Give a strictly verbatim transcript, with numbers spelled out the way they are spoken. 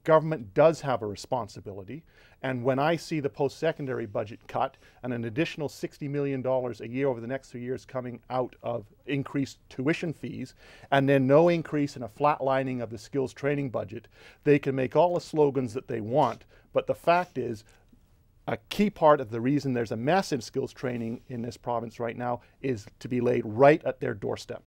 government does have a responsibility. And when I see the post-secondary budget cut and an additional sixty million dollars a year over the next three years coming out of increased tuition fees, and then no increase in a flatlining of the skills training budget, they can make all the slogans that they want. But the fact is, a key part of the reason there's a massive skills training in this province right now is to be laid right at their doorstep.